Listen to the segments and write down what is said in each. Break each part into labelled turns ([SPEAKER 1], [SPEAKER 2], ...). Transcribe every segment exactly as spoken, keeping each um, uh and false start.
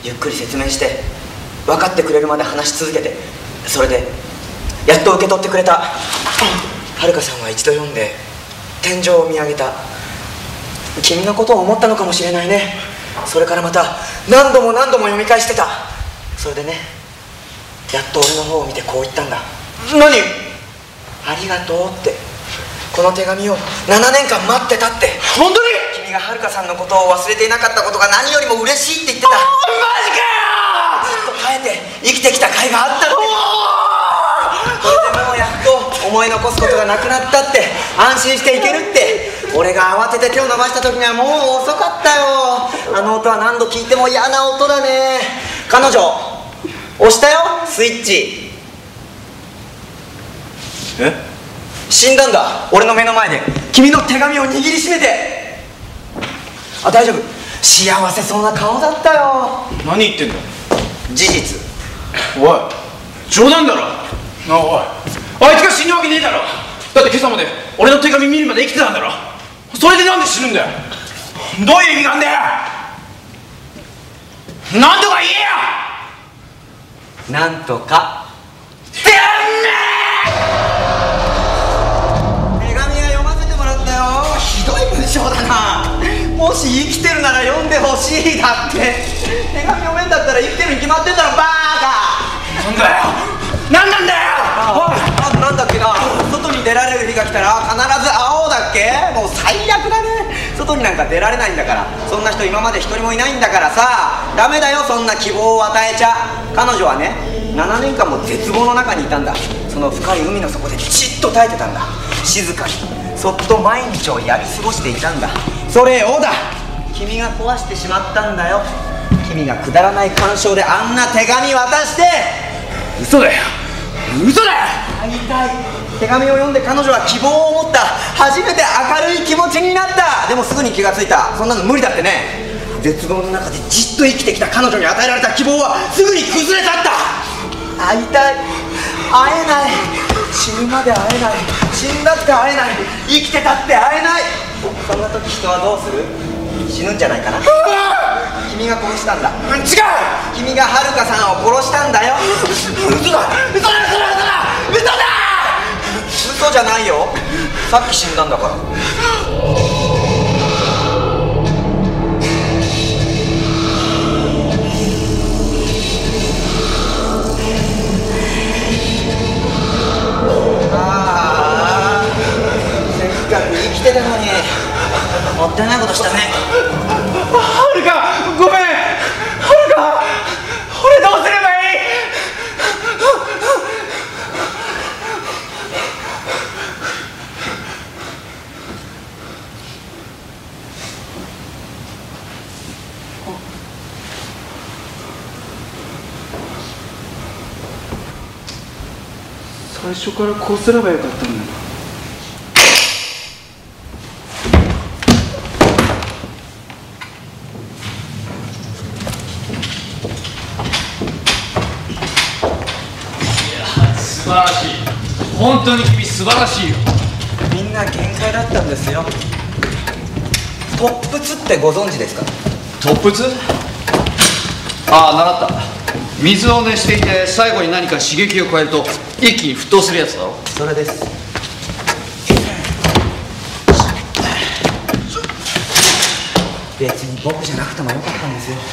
[SPEAKER 1] ゆっくり説明して分かってくれるまで話し続けて、それでやっと受け取ってくれた。はるかさんは一度読んで天井を見上げた。君のことを思ったのかもしれないね。それからまた何度も何度も読み返してた。それでね、やっと俺の方を見てこう言ったんだ。何？ありがとうって。この手紙をななねんかん待ってたって。
[SPEAKER 2] 本当に？
[SPEAKER 1] 君がはるかさんのことを忘れていなかったことが何よりも嬉しいって言ってた。
[SPEAKER 2] マジかよ！
[SPEAKER 1] ずっと耐えて生きてきた甲斐があったって。これでもうやっと思い残すことがなくなったって、安心していけるって。俺が慌てて手を伸ばした時にはもう遅かったよ。あの音は何度聞いても嫌な音だね。彼女押したよ、スイッチ。
[SPEAKER 2] え？
[SPEAKER 1] 死んだんだ、俺の目の前で。君の手紙を握りしめて。あ、大丈夫。幸せそうな顔だったよ。
[SPEAKER 2] 何言ってんだ？
[SPEAKER 1] 事実。
[SPEAKER 2] おい、冗談だろ。なあ、おい、あいつが死ぬわけねえだろ。だって今朝まで俺の手紙見るまで生きてたんだろ。それでなんで死ぬんだよ。どういう意味があんだよ。なんとか言えよ。
[SPEAKER 1] なんとか。
[SPEAKER 2] てめえ！
[SPEAKER 1] 手紙は読ませてもらったよ。ひどい文章だな。もし生きてるなら読んでほしいだって。手紙読めんだったら生きてるに決まってんだろ、バーカ。
[SPEAKER 2] なんだよ、なんなんだよ。
[SPEAKER 1] ああ、なんだっけな。外に出られる日が来たら必ず会おうだっけ。もう最悪だね。外になんか出られないんだから。そんな人今まで一人もいないんだからさ。ダメだよ、そんな希望を与えちゃ。彼女はね、ななねんかんも絶望の中にいたんだ。その深い海の底でじっと耐えてたんだ。静かにそっと毎日をやり過ごしていたんだ。それをだ、君が壊してしまったんだよ。君がくだらない干渉であんな手紙渡して。
[SPEAKER 2] 嘘だよ、嘘だよ。
[SPEAKER 1] 会いたい。手紙を読んで彼女は希望を持った。初めて明るい気持ちになった。でもすぐに気がついた。そんなの無理だってね。絶望の中でじっと生きてきた彼女に与えられた希望はすぐに崩れ去った。会いたい。会えない。死ぬまで会えない。死んだって会えない。生きてたって会えない。そんな時人はどうする？死ぬんじゃないかな。君が殺したんだ。
[SPEAKER 2] 違う。
[SPEAKER 1] 君がはるかさんを殺したんだよ。
[SPEAKER 2] 嘘だ、嘘だ、嘘だ、嘘だ、
[SPEAKER 1] 嘘じゃないよ。さっき死んだんだから。ああ、せっかく生きてたのにもったいないことしたね。
[SPEAKER 2] はるか、ごめん。はるか、俺どうすればいい？最初からこうすればよかったんだな。
[SPEAKER 3] 素晴らしい。本当に君素晴らしいよ。
[SPEAKER 1] みんな限界だったんですよ。突沸ってご存知ですか？
[SPEAKER 3] 突沸？ああ、習った。水を熱していて最後に何か刺激を加えると一気に沸騰するやつだろ。
[SPEAKER 1] それです。別に僕じゃなくてもよかったんですよ。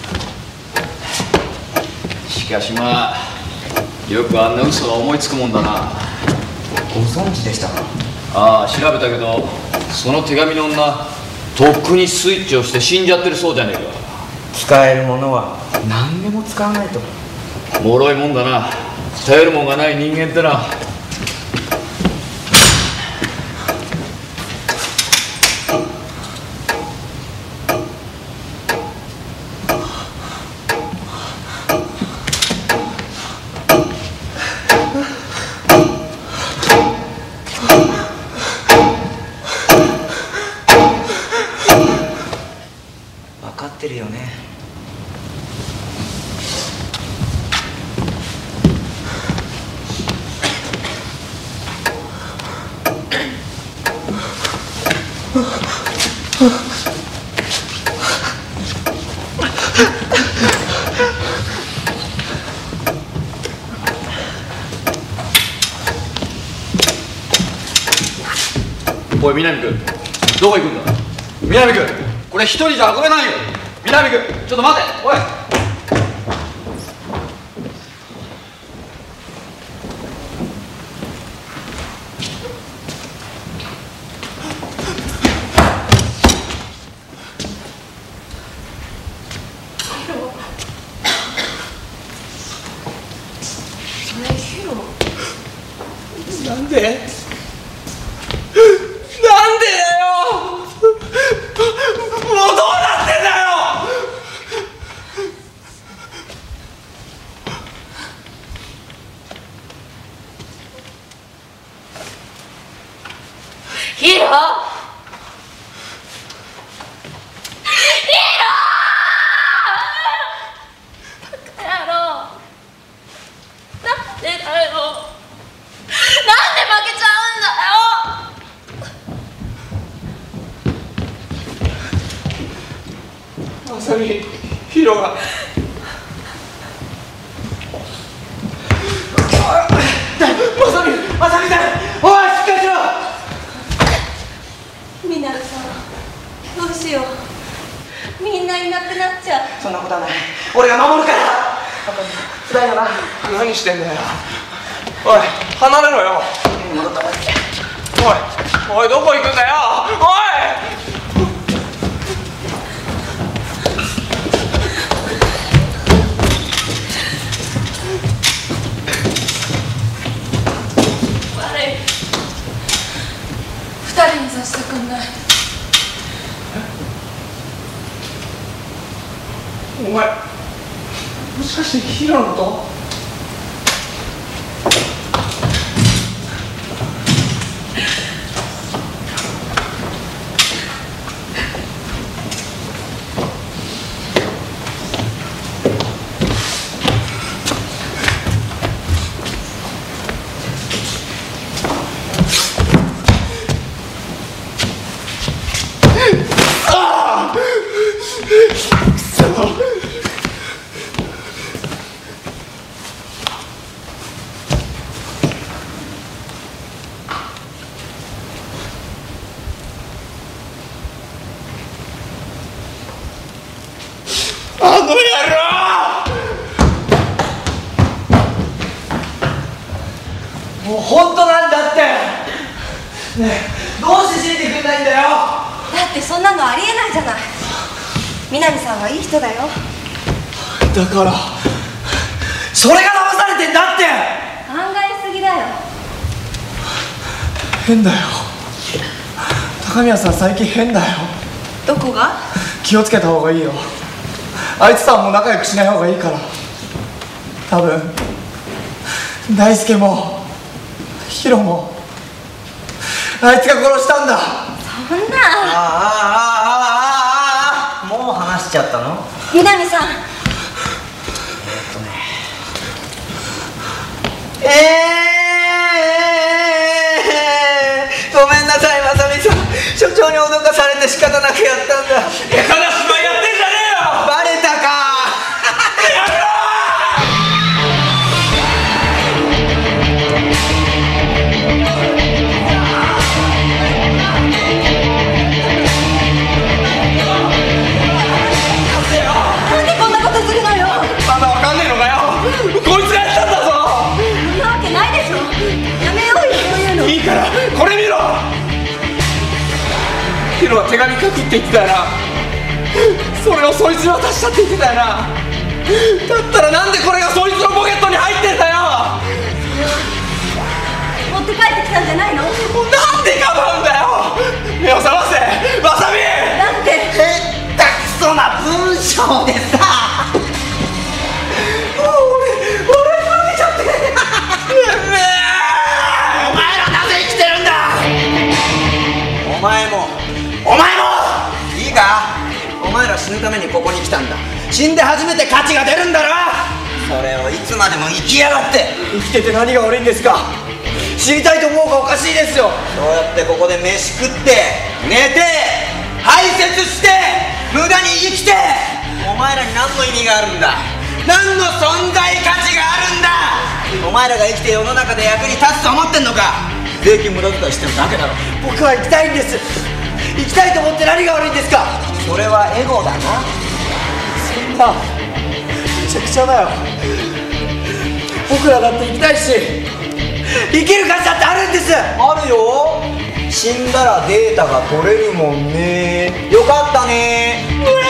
[SPEAKER 3] しかしまあ、よくあんな嘘が思いつくもんだな。
[SPEAKER 1] ご存知でしたか？
[SPEAKER 3] ああ、調べたけどその手紙の女、とっくにスイッチをして死んじゃってるそうじゃねえか。
[SPEAKER 1] 使えるものは何でも使わないと。
[SPEAKER 3] 脆いもんだな。頼るもんがない人間ってな。
[SPEAKER 1] 分かってるよね。
[SPEAKER 3] おい南君、どこ行くんだ。南君、これ一人じゃ運べないよ。南君、ちょっと待て。おい、
[SPEAKER 2] なんでなんでだよ。もうどうなってんだよ。
[SPEAKER 4] ヒロ、ヒロバカ野郎、なんでだよ。なんで負けちゃうんだよ。
[SPEAKER 2] まさみ、ヒロがまさみ、まさみさん、おい、しっかりしろ。
[SPEAKER 4] みなるさん、どうしよう。みんないなくなっちゃう。
[SPEAKER 1] そんなことはない、俺が守るから。つらいよな。
[SPEAKER 2] 何してんだよ。おい、離れろよ。
[SPEAKER 1] 戻った方がいい。
[SPEAKER 2] おい、おい、どこ行くんだよ。おい。
[SPEAKER 4] 悪い。二人にさせてくんない。
[SPEAKER 2] お前、もしかしてヒロのこと。あの野郎！
[SPEAKER 1] もう本当なんだって。ねえ、どうして信じてくれないんだよ。
[SPEAKER 4] だってそんなのありえないじゃない。南さんはいい人だよ。
[SPEAKER 1] だからそれが騙されてんだって。
[SPEAKER 4] 考えすぎだよ。
[SPEAKER 1] 変だよ、高宮さん最近変だよ。
[SPEAKER 4] どこが？
[SPEAKER 1] 気をつけた方がいいよ。あいつとはもう仲良くしない方がいいから。多分大輔もヒロもあいつが殺したんだ。
[SPEAKER 4] そんな。
[SPEAKER 1] ああああああああ、もう話しちゃったの？
[SPEAKER 4] 南さん。
[SPEAKER 1] ええー、ごめんなさい、まさみさん。所長に脅かされて仕方なくやったんだ。
[SPEAKER 2] いや、金縛りやってんじゃねえよ。
[SPEAKER 1] バレたか。
[SPEAKER 2] やめろ
[SPEAKER 4] なんでこんなことするのよ。
[SPEAKER 2] まだわかんねえのかよ。こいつがやったんだぞ。
[SPEAKER 4] そんなわけないでしょ。やめようよ、そういうの。
[SPEAKER 2] いいからこれ見ろ。ヒロは手紙書くって言ってたよな。それをそいつに渡したって言ってたよな。だったらなんでこれがそいつのポケットに入ってんだよ。
[SPEAKER 4] 持って帰ってきたんじゃないの？
[SPEAKER 2] なんでかばうんだよ。目を覚ませ、わさび。
[SPEAKER 4] だって
[SPEAKER 1] へったくそな文章でさ。もう俺俺負けちゃって。お前らなぜ生きてるんだ。お前もお前もいいか。お前ら死ぬためにここに来たんだ。死んで初めて価値が出るんだろ。それをいつまでも生きやがって。生きてて何が悪いんですか。死にたいと思うがおかしいですよ。そうやってここで飯食って寝て排泄して無駄に生きて、お前らに何の意味があるんだ。何の存在価値があるんだ。お前らが生きて世の中で役に立つと思ってんのか。 税金無駄遣いしてるだけだろ。僕は行きたいんです。行きたいと思って何が悪いんですか。それはエゴだな。そんなめちゃくちゃだよ。僕らだって行きたいし、生きる価値だってあるんです。あるよ。死んだらデータが取れるもんね。よかったね。うわ